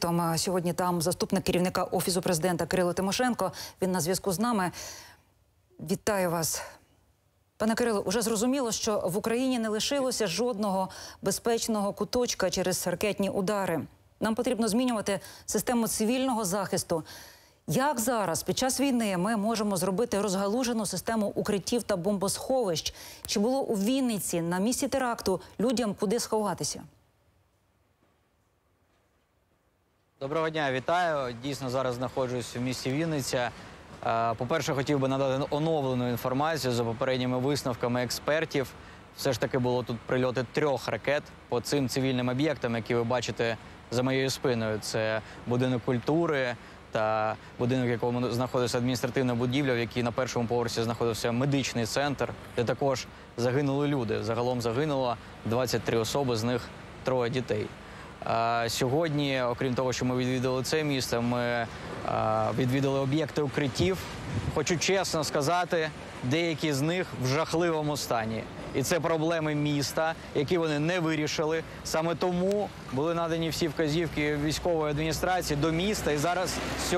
Сьогодні там заступник керівника Офісу президента Кирило Тимошенко. Він на зв'язку з нами. Вітаю вас. Пане Кирило, уже зрозуміло, що в Україні не лишилося жодного безпечного куточка через ракетні удари. Нам потрібно змінювати систему цивільного захисту. Як зараз, під час війни, ми можемо зробити розгалужену систему укриттів та бомбосховищ? Чи було у Вінниці на місці теракту людям куди сховатися? Доброго дня, вітаю. Дійсно, зараз знаходжусь в місті Вінниця. По-перше, хотів би надати оновлену інформацію за попередніми висновками експертів. Все ж таки було тут прильоти 3 ракет по цим цивільним об'єктам, які ви бачите за моєю спиною. Це будинок культури та будинок, в якому знаходиться адміністративна будівля, в якій на першому поверсі знаходився медичний центр, де також загинули люди. Загалом загинуло 23 особи, з них 3 дітей. Сьогодні, окрім того, що ми відвідали це місто, ми відвідали об'єкти укриттів. Хочу чесно сказати, деякі з них в жахливому стані. І це проблеми міста, які вони не вирішили. Саме тому були надані всі вказівки військової адміністрації до міста. І зараз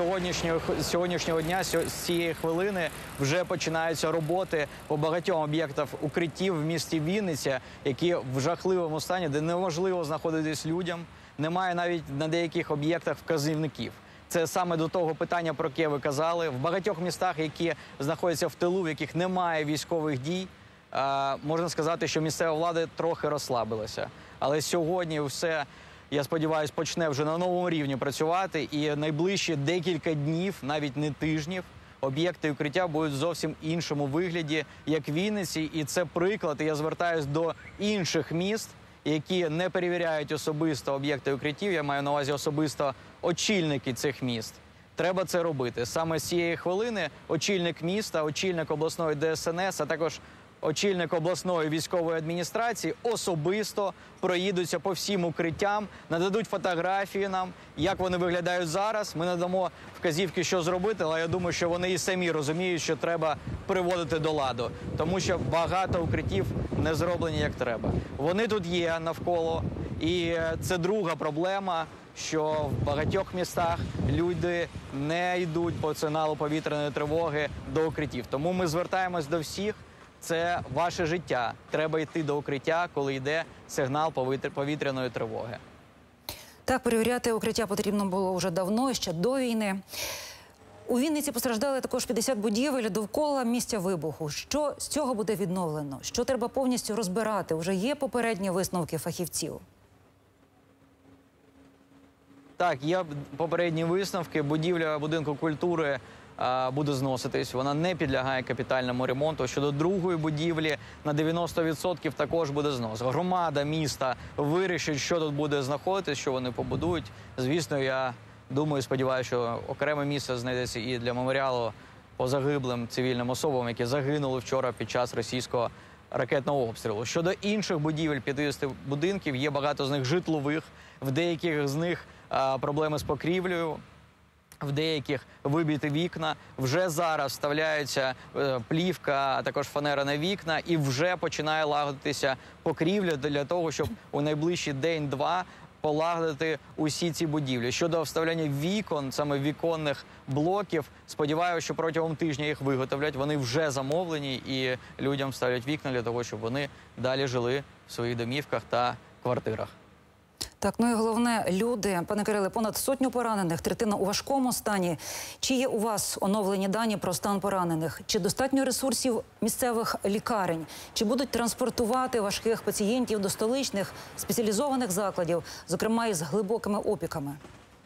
з сьогоднішнього дня, з цієї хвилини, вже починаються роботи по багатьом об'єктах укриттів в місті Вінниця, які в жахливому стані, де неможливо знаходитись людям. Немає навіть на деяких об'єктах вказівників. Це саме до того питання, про яке ви казали. В багатьох містах, які знаходяться в тилу, в яких немає військових дій, можна сказати, що місцева влада трохи розслабилася. Але сьогодні все, я сподіваюся, почне вже на новому рівні працювати. І найближчі декілька днів, навіть не тижнів, об'єкти укриття будуть в зовсім іншому вигляді, як в Вінниці. І це приклад, і я звертаюся до інших міст, які не перевіряють особисто об'єкти укриттів, я маю на увазі особисто очільники цих міст. Треба це робити. Саме з цієї хвилини очільник міста, очільник обласної ДСНС, а також очільник обласної військової адміністрації особисто проїдуться по всім укриттям, нададуть фотографії нам, як вони виглядають зараз. Ми надамо вказівки, що зробити, але я думаю, що вони і самі розуміють, що треба приводити до ладу. Тому що багато укриттів не зроблені як треба. Вони тут є навколо, і це друга проблема, що в багатьох містах люди не йдуть по сигналу повітряної тривоги до укриттів. Тому ми звертаємось до всіх. Це ваше життя. Треба йти до укриття, коли йде сигнал повітряної тривоги. Так, перевіряти укриття потрібно було вже давно, ще до війни. У Вінниці постраждали також 50 будівель довкола місця вибуху. Що з цього буде відновлено? Що треба повністю розбирати? Вже є попередні висновки фахівців? Так, є попередні висновки. Будівля будинку культури буде зноситись, вона не підлягає капітальному ремонту. Щодо другої будівлі, на 90% також буде знос. Громада міста вирішить, що тут буде знаходитись, що вони побудують. Звісно, я думаю, сподіваюся, що окреме місце знайдеться і для меморіалу по загиблим цивільним особам, які загинули вчора під час російського ракетного обстрілу. Щодо інших будівель, 50 будинків, є багато з них житлових, в деяких з них проблеми з покрівлею, в деяких вибиті вікна. Вже зараз вставляється плівка, а також фанера на вікна, і вже починає лагодитися покрівля для того, щоб у найближчий день-два полагодити усі ці будівлі. Щодо вставляння вікон, саме віконних блоків, сподіваюся, що протягом тижня їх виготовлять. Вони вже замовлені, і людям ставлять вікна для того, щоб вони далі жили в своїх домівках та квартирах. Так, ну і головне, люди, пане Кириле, понад 100 поранених, третина у важкому стані. Чи є у вас оновлені дані про стан поранених? Чи достатньо ресурсів місцевих лікарень? Чи будуть транспортувати важких пацієнтів до столичних спеціалізованих закладів, зокрема із глибокими опіками?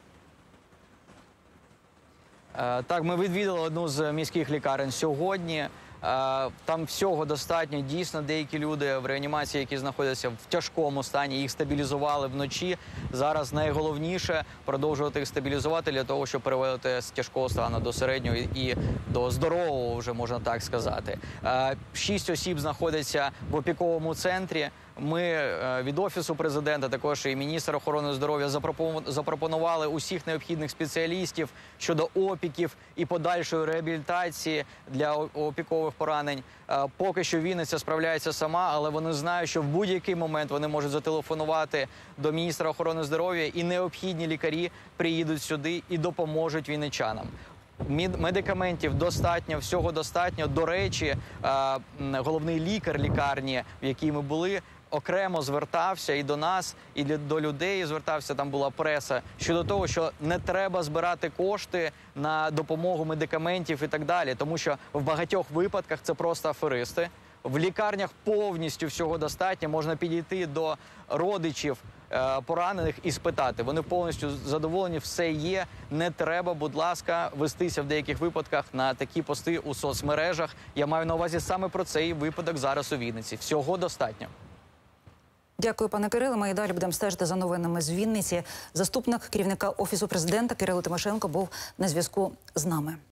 Так, ми відвідали одну з міських лікарень сьогодні. Там всього достатньо. Дійсно, деякі люди в реанімації, які знаходяться в тяжкому стані, їх стабілізували вночі. Зараз найголовніше продовжувати їх стабілізувати для того, щоб переводити з тяжкого стану до середнього і до здорового, вже можна так сказати. 6 осіб знаходяться в опіковому центрі. Ми від Офісу президента, також і міністр охорони здоров'я запропонували усіх необхідних спеціалістів щодо опіків і подальшої реабілітації для опікових поранень. Поки що Вінниця справляється сама, але вони знають, що в будь-який момент вони можуть зателефонувати до міністра охорони здоров'я, і необхідні лікарі приїдуть сюди і допоможуть вінничанам. Медикаментів достатньо, всього достатньо. До речі, головний лікар лікарні, в якій ми були, окремо звертався і до нас, і до людей звертався, там була преса, щодо того, що не треба збирати кошти на допомогу медикаментів і так далі, тому що в багатьох випадках це просто аферисти. В лікарнях повністю всього достатньо, можна підійти до родичів поранених і спитати. Вони повністю задоволені, все є, не треба, будь ласка, вестися в деяких випадках на такі пости у соцмережах. Я маю на увазі саме про цей випадок зараз у Вінниці. Всього достатньо. Дякую, пане Кириле. Ми і далі будемо стежити за новинами з Вінниці. Заступник керівника Офісу президента Кирило Тимошенко був на зв'язку з нами.